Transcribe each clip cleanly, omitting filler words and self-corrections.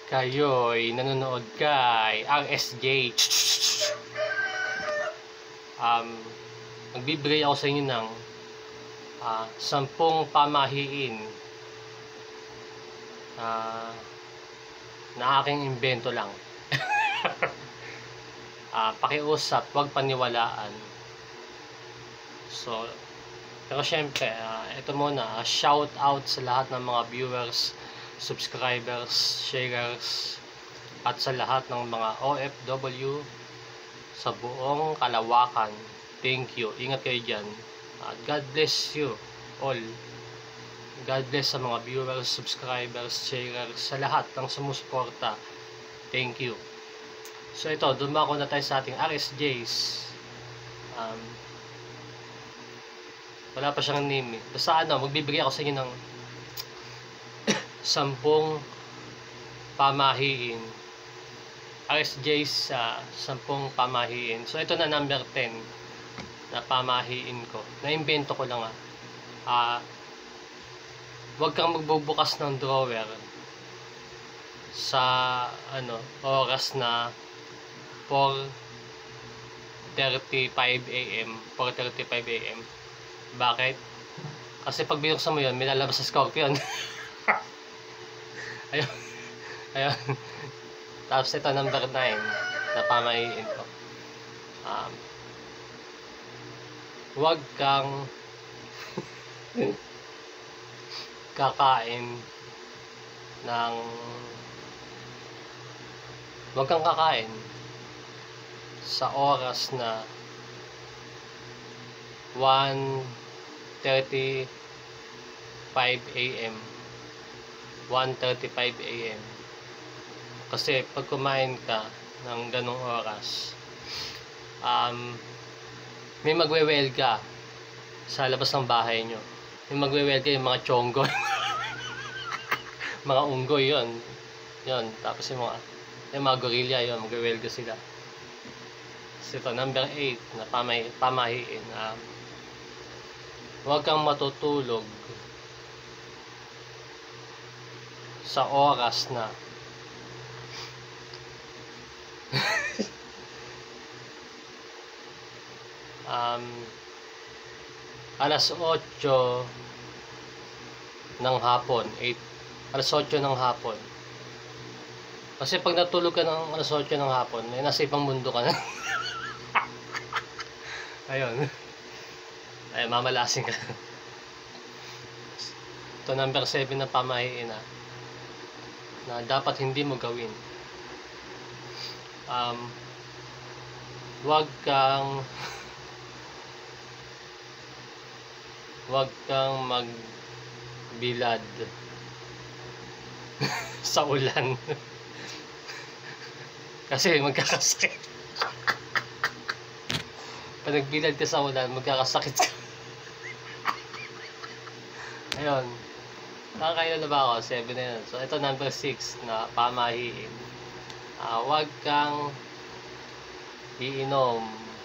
Kayo'y nanonood kay RSJ. Magbibigay ako sa inyo ng 10 pamahiin na aking imbento lang. Pakiusap, huwag paniwalaan. So, pero syempre, ito muna, shout out sa lahat ng mga viewers, subscribers, sharers, at sa lahat ng mga OFW sa buong kalawakan. Thank you. Ingat kayo dyan. At God bless you all. God bless sa mga viewers, subscribers, sharers, sa lahat ng sumusuporta. Thank you. So ito, dumako na tayo sa ating RSJs. Wala pa siyang name eh. Basta magbibigay ako sa inyo ng 10 pamahiin. RSJs 10 pamahiin. So ito na number 10 na pamahiin ko. Na-invento ko lang huwag kang magbubukas ng drawer sa oras na 4:35 AM. 4:35 AM. Bakit? Kasi pag binuksan mo yun, may lalabas sa scorpion. Ayun. Ayun. Tapos ito, number 9 na pamahiin ko. Huwag kang kakain sa oras na 1:35 AM. 1:35 AM. Kasi pag kumain ka ng ganong oras, may magwewelga sa labas ng bahay nyo. May magwewelga yung mga chonggo. Mga unggoy yun. Tapos yung mga gorilla yun, magwewelga sila. So ito, number 8 na pamahiin. Huwag kang matutulog sa oras na alas 8 ng hapon. Alas 8 ng hapon. Kasi pag natulog ka ng alas 8 ng hapon, may nasa ibang mundo ka na. Ayun. Ay, mamalasing ka. Ito, number 7 na pamahiin na dapat hindi mo gawin. Huwag kang magbilad sa ulan. Kasi magkakasakit. Pag nagbilad ka sa ulan, magkakasakit ka. Ayun. Nakakailan na ba ako? 7 na yun. So ito, number 6 na pamahiin. Huwag kang iinom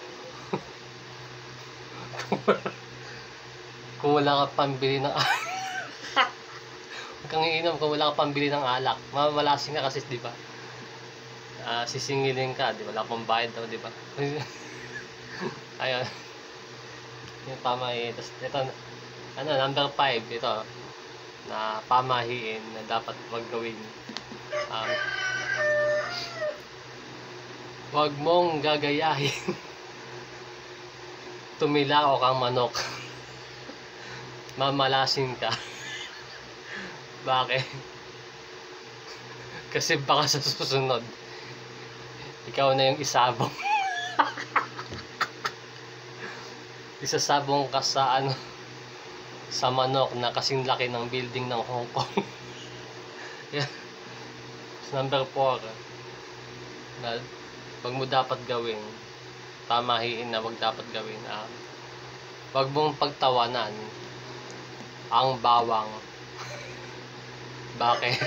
kung wala ka pambili ng huwag kang iinom kung wala ka pambili ng alak. Mamalasing ka kasi, di ba? Sisingilin ka, di ba? Wala pang bayad daw, di ba? Ayun. Yung pamahiin. Tapos ito, number 5, ito na pamahiin na dapat wag gawin. Huwag mong gagayahin tumilao kang manok. Mamalasin ka. Bakit? Kasi baka sa susunod ikaw na yung isabong. Isasabong ka sa sa manok na kasing laki ng building ng Hong Kong. Yeah. Number 4 na wag mo dapat gawin, pamahiin na wag dapat gawin, wag mong pagtawanan ang bawang. Bakit?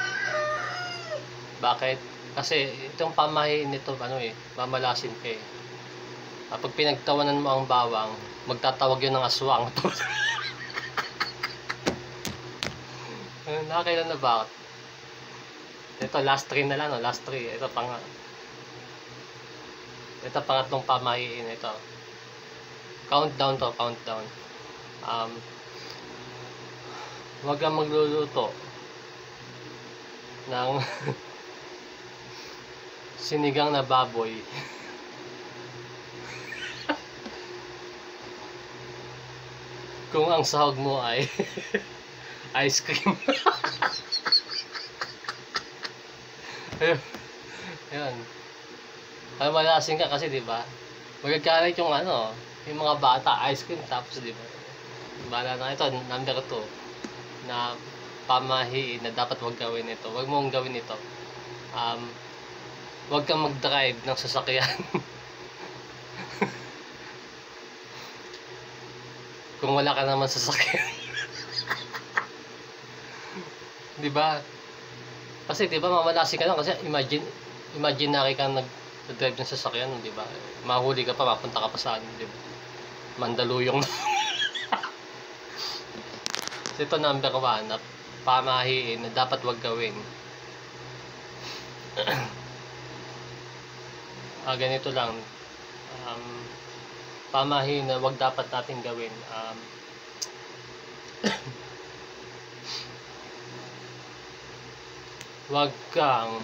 Bakit? Kasi itong pamahiin nito, mamalasin ka eh. Pag pinagtawanan mo ang bawang, magtatawag yun ng aswang. Nakakailan na ba? Ito, last 3 na lang, no? Last 3. Ito, pangatlong pamahiin. Ito. Countdown to, countdown. Huwag kang magluluto ng sinigang na baboy. Kung ang sahog mo ay ice cream. Ayun. Ay malalasing ka kasi, di ba? Magkakalit yung yung mga bata, ice cream, tapos, di ba? Bala na ito, number 2 na pamahiin na dapat wag gawin ito. Wag mong gawin ito. Wag kang mag-drive ng sasakyan. Kung wala ka naman sasakyan. Di ba? Kasi di ba mamalasing ka lang kasi imaginary ka nag-drive ng sasakyan, di ba? Mahuli ka pa, mapunta ka pa sa di ba? Mandaluyong. So, ito number 1 na pamahiin na dapat wag gawin. Ganito lang. Pamahiin na wag dapat natin gawin. Wag kang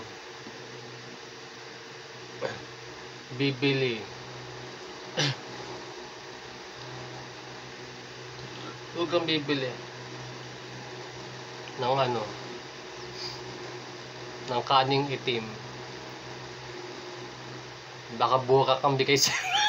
bibili huwag kang bibili ng ng kaning itim. Baka buka kang bigay sa